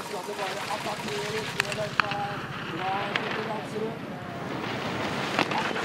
skal det bare attakkere i løypa her. Bra, Kjetil Jansrud.